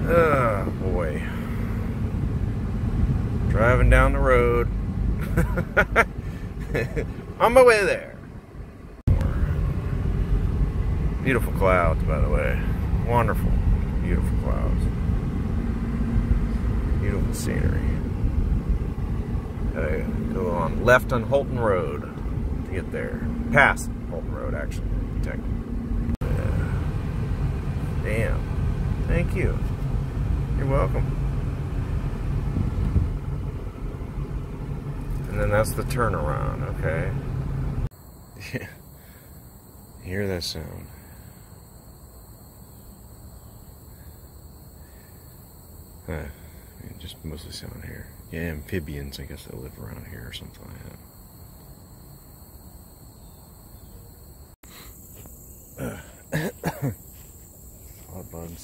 Oh boy. Driving down the road. On my way there. Beautiful clouds, by the way. Wonderful, beautiful clouds. Beautiful scenery. I go on left on Holton Road to get there. Past Holton Road, actually. Technically. Damn. Thank you. You're welcome. And then that's the turnaround, okay? Yeah. Hear that sound? Just mostly sound here. Yeah, amphibians, I guess they live around here or something like that. Odd bugs.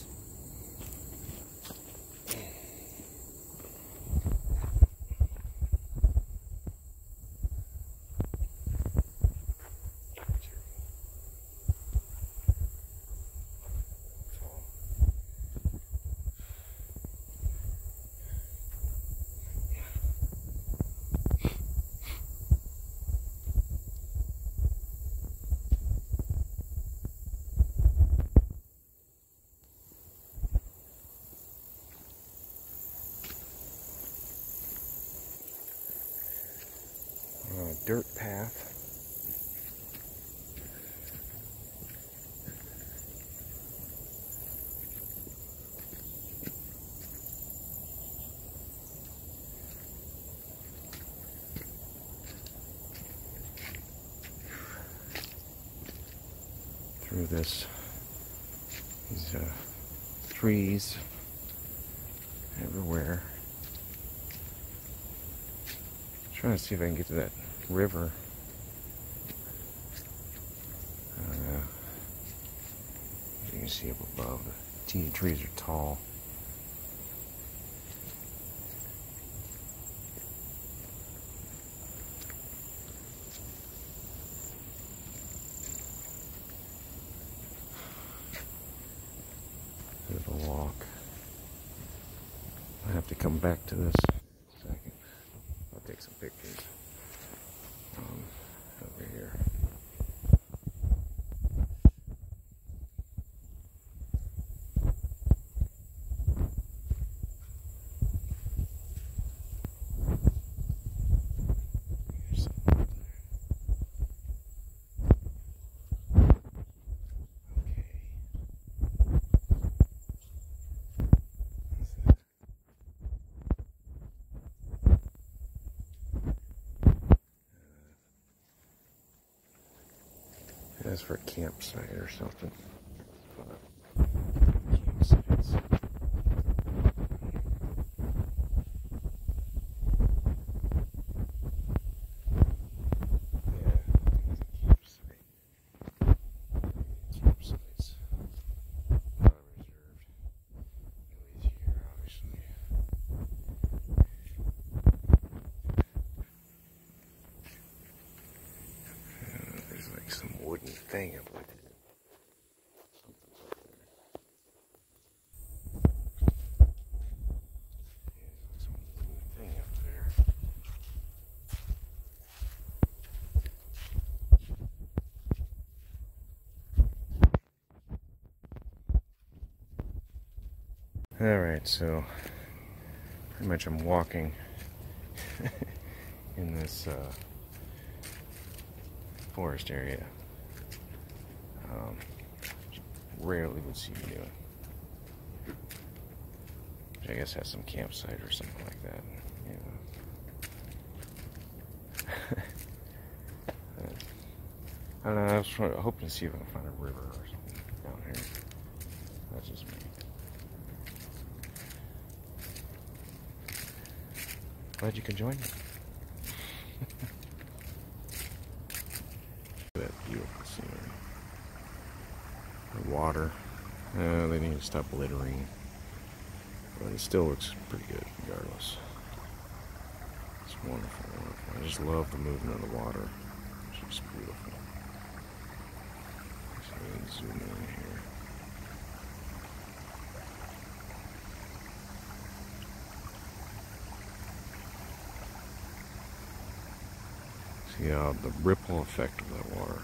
Dirt path. Through these trees everywhere. Trying to see if I can get to that river. You can see up above, the teeny trees are tall. Bit of a walk. I have to come back to this in a second. I'll take some pictures. Over here. That's for a campsite or something. Campsites. Yeah, campsite. Campsites. Not reserved. Nobody's here, obviously. There's like some wooden thing up with it. Something's up there. Yeah, some wooden thing up there. Alright, so pretty much I'm walking in this forest area. Rarely would see me doing. Which I guess has some campsite or something like that. I don't know, I was hoping to see if I can find a river or something down here. That's just me. Glad you could join me. That beautiful scenery. The water. They need to stop littering. But it still looks pretty good regardless. It's wonderful, wonderful. I just love the movement of the water. It's just beautiful. So we can zoom in here. See how the ripple effect of that water.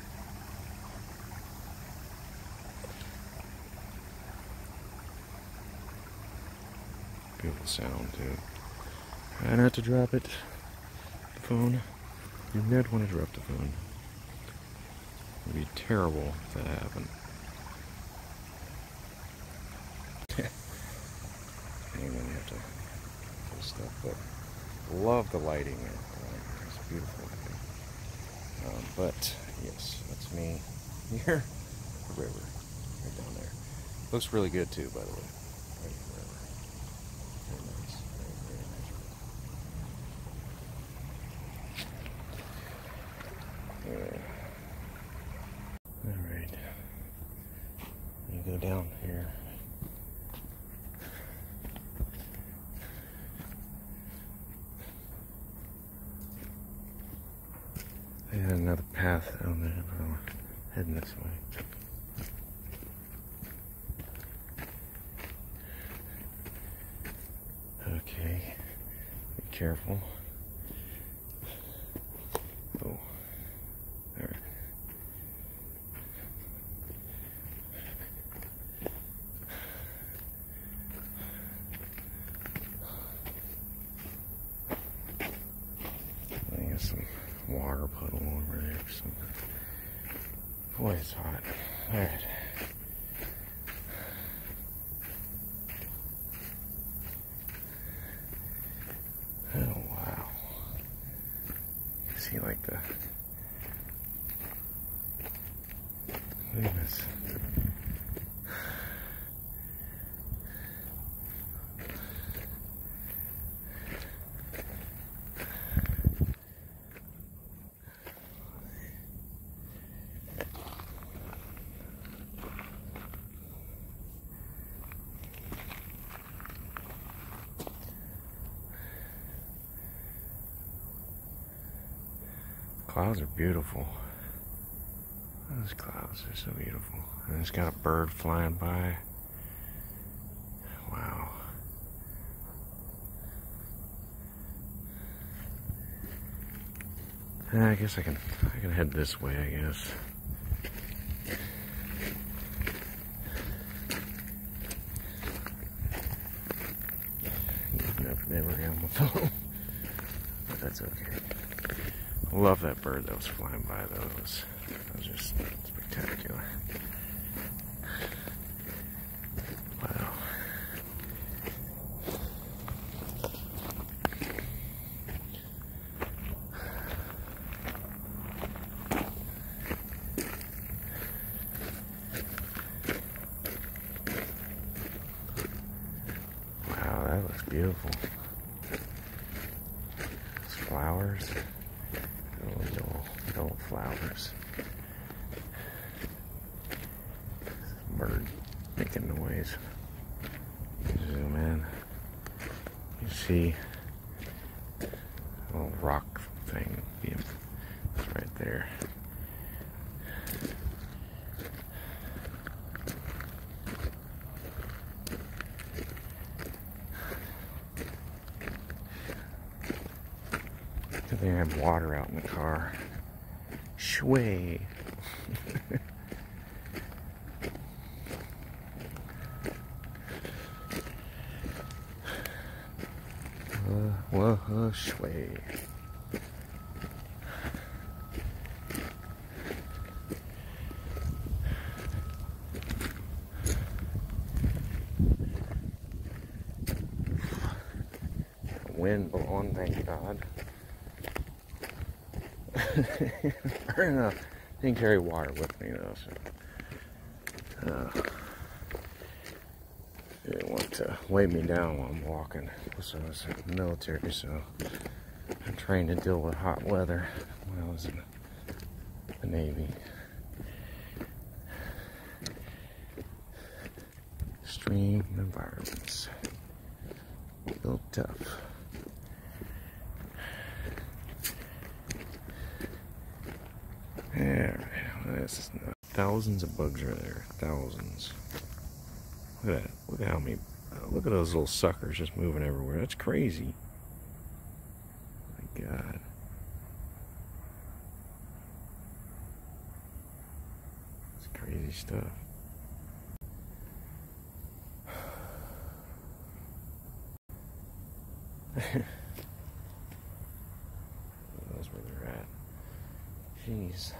Beautiful sound too. Try not to drop it. The phone. You never want to drop the phone. It would be terrible if that happened. And then you have to pull stuff, but love the lighting. It's beautiful. But yes, that's me here. The river, right down there. Looks really good too, by the way. Right in the river. Very nice. Very nice. Yeah. All right. You go down here. I had another path down there, but I'm heading this way. Okay, be careful. Oh, alright. I got some water puddle over there or something. Boy, it's hot. Alright. Oh, wow. You see, like, the... Look at this. Clouds are beautiful. Those clouds are so beautiful. And it's got a bird flying by. Wow. I guess I can head this way, I guess. Never got my phone. But that's okay. I love that bird that was flying by though. It was just spectacular. Wow. Wow, that looks beautiful. Those flowers. Little flowers. Bird making noise. Zoom in. You see a little rock thing. It's right there. They have water out in the car. Shway. Shway. Wind blowing, thank God. Fair enough. Didn't carry water with me though, so didn't want to weigh me down while I'm walking. So I was in the military, so I'm trained to deal with hot weather when I was in the Navy. Extreme environments. Built tough. Alright, this is not. Thousands of bugs are there. Thousands. Look at that. Look at how many. Look at those little suckers just moving everywhere. That's crazy. My God. Crazy stuff. That's where they're at. Jeez.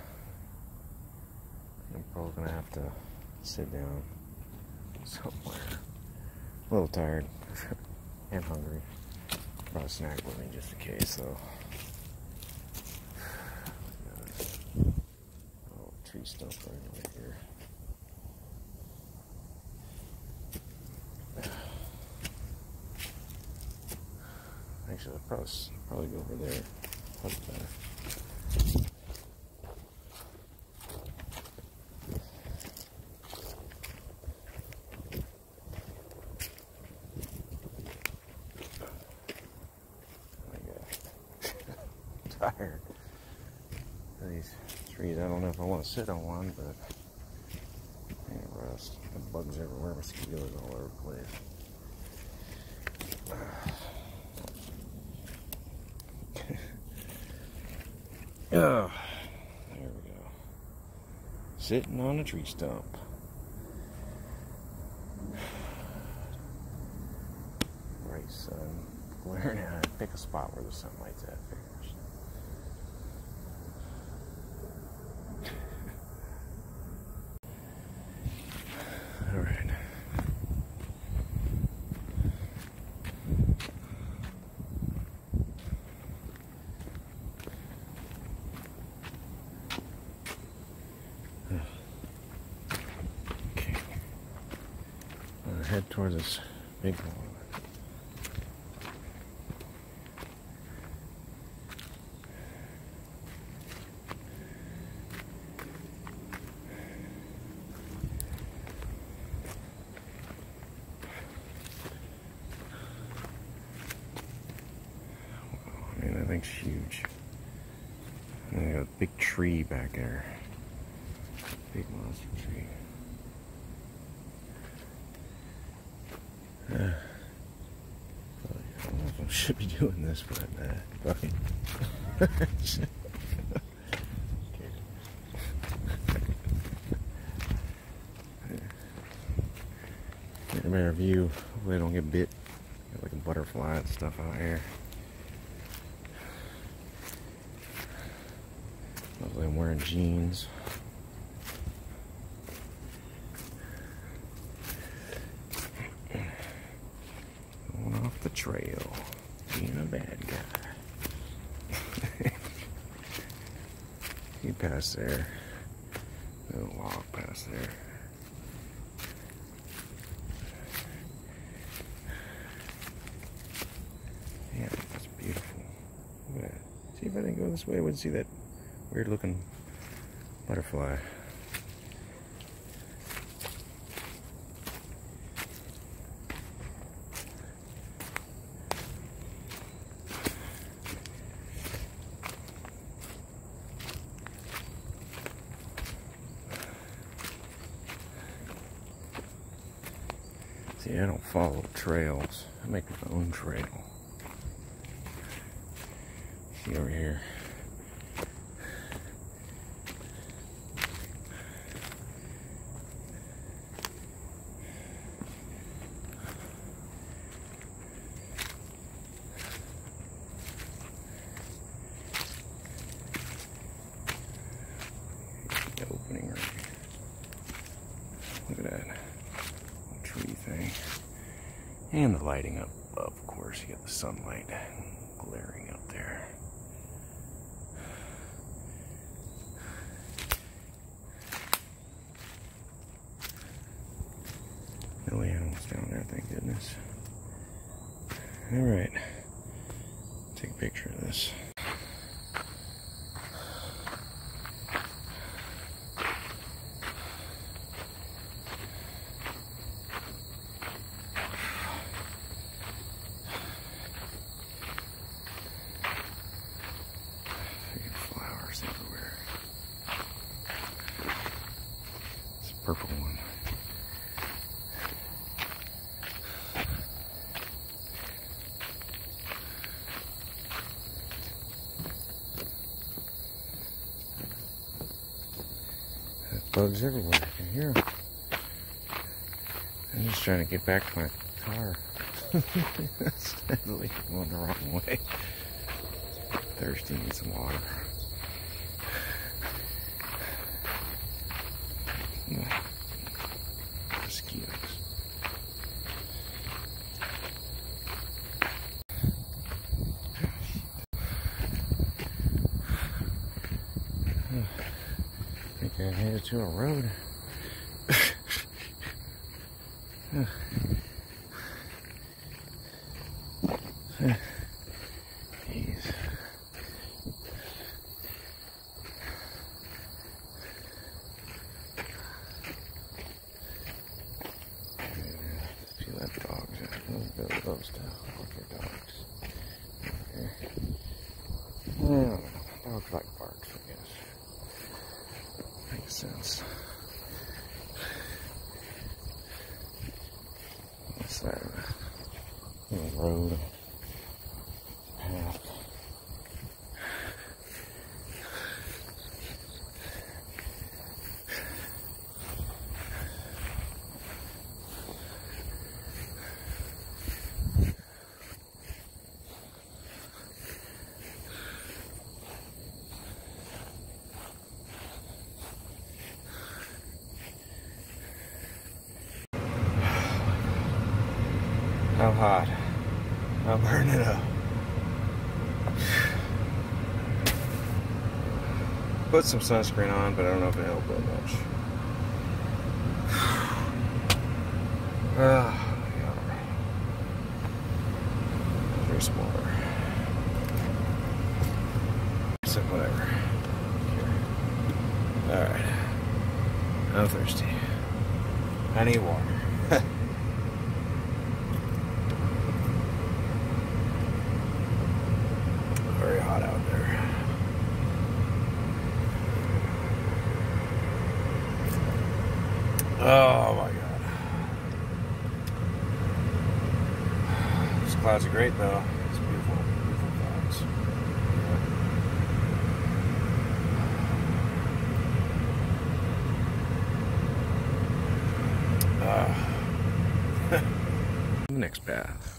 I'm probably gonna have to sit down somewhere. A little tired and hungry. Brought a snack with me just in case, though. Oh, tree stump right over here. Actually, I'll probably go over there. Probably better. Tired of these trees. I don't know if I want to sit on one, but I ain't rust. The bugs everywhere, mosquitoes all over the place. Oh, there we go. Sitting on a tree stump. Bright sun glaring at it. Pick a spot where the sunlight's at first. All right. Okay. I'm gonna head towards this big one. That thing's huge. And they got a big tree back there. Big monster tree. I don't know if I should be doing this, but fuck it. Get a better view. Hopefully I don't get bit. Got like a butterfly and stuff out here. Luckily I'm wearing jeans. Going off the trail. Being a bad guy. You pass there. Little log past there. Yeah, that's beautiful. Look at that. See if I didn't go this way, I wouldn't see that weird looking butterfly. See, I don't follow trails. I make my own trail. See over here. The opening right here. Look at that little tree thing. And the lighting up above, of course. You got the sunlight glaring up there. No animals down there, thank goodness. Alright. Take a picture of this. Flowers everywhere. It's a purple one. Bugs everywhere. here. I'm just trying to get back to my car. It's definitely going the wrong way. Thirsty, need some water. Mosquitoes. I think I headed to a road. Jeez. See that dogs. Let's go those dogs. Okay. Well, dogs like barks, I guess. Makes sense. What's that? Little road. Path. I'm hot. I'm burning up. Put some sunscreen on, but I don't know if it helped that much. Yeah. Here's some water. So whatever. Alright. I'm thirsty. I need water. Very hot out there. Oh my god. These clouds are great though. It's beautiful, beautiful clouds. The next path.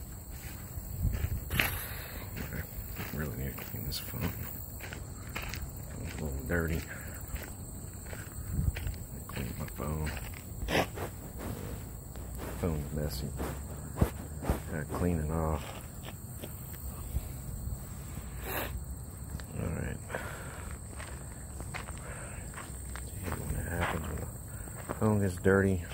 I really need to clean this phone. It's a little dirty. Clean my phone. Phone's messy. Gotta clean it off. Alright. What happens when the phone gets dirty?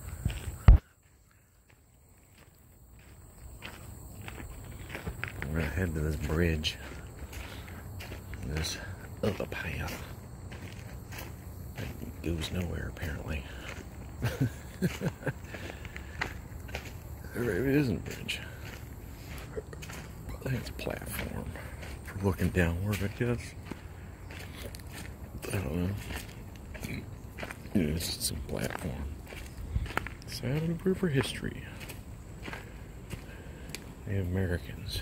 We're gonna head to this bridge. This other path. It goes nowhere apparently. There it isn't a bridge. I think it's a platform for looking downward, I guess. I don't know. Yeah, it's just a platform. Sad and proof for history. Native Americans.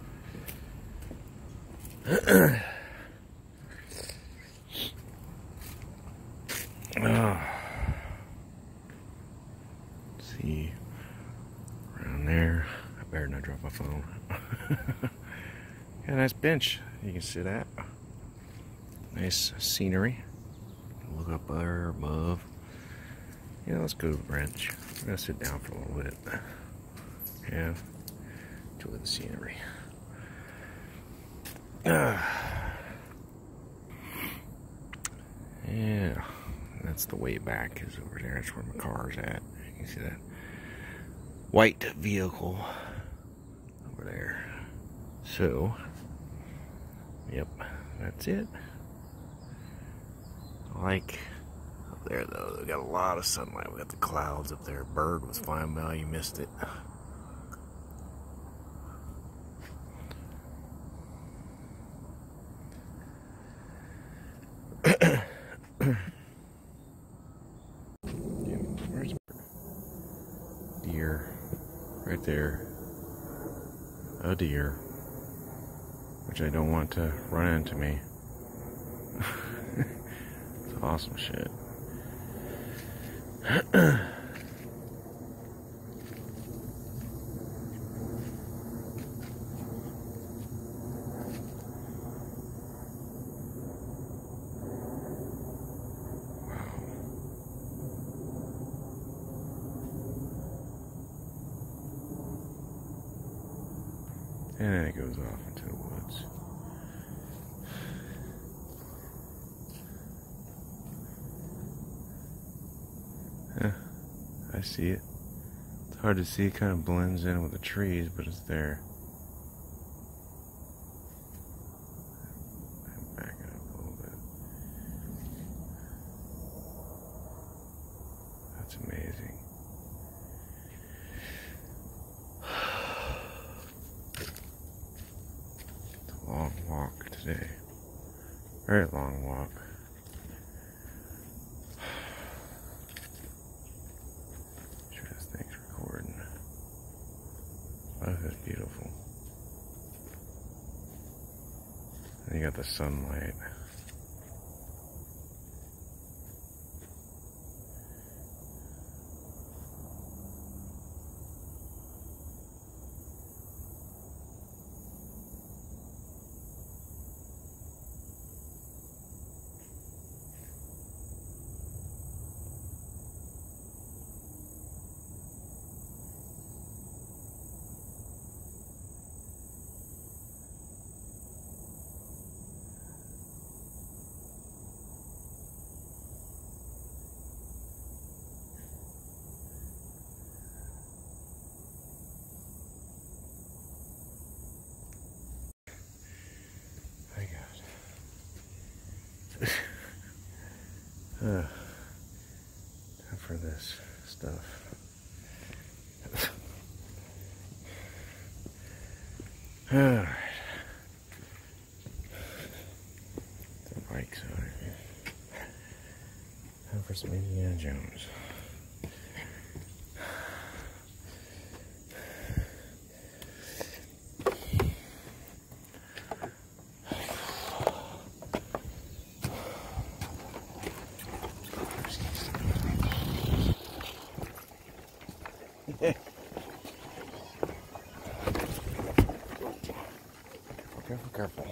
See around there. I better not drop my phone. Got a nice bench you can sit at. Nice scenery. Look up there above. Yeah, let's go to the bench. I'm gonna sit down for a little bit. Yeah, enjoy the scenery. Yeah, that's the way back is over there. That's where my car's at. You can see that white vehicle over there. So, yep, that's it. Like up there though, we got a lot of sunlight. We got the clouds up there. Bird was flying by, you missed it. Where's deer? Right there. A deer. Which I don't want to run into me. It's awesome shit. And then it goes off into the woods. Yeah, I see it. It's hard to see, it kind of blends in with the trees, but it's there. I'm backing up a little bit. That's amazing. Long walk today. Very long walk. Sure this thing's recording. Oh, that's beautiful. And you got the sunlight. Time for this stuff. Alright. The bike's on it. Time for some Indiana Jones. Careful, careful.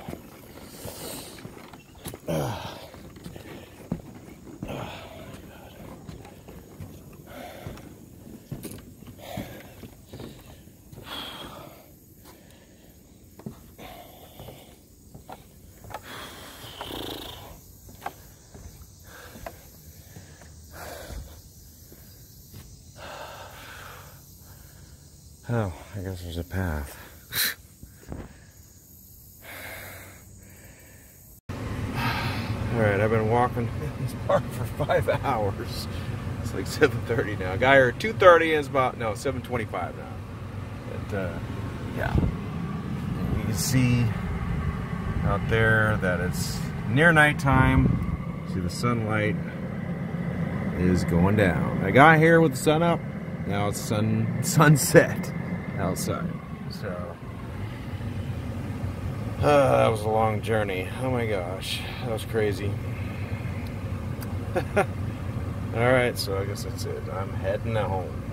Oh, I guess there's a path. Alright, I've been walking this park for 5 hours. It's like 7:30 now. Got here at 2:30 and it's about, no, 7:25 now. But, yeah. And you can see out there that it's near nighttime. See the sunlight is going down. I got here with the sun up. Now it's sunset outside. So that was a long journey. Oh my gosh, that was crazy. Alright, so I guess that's it. I'm heading home.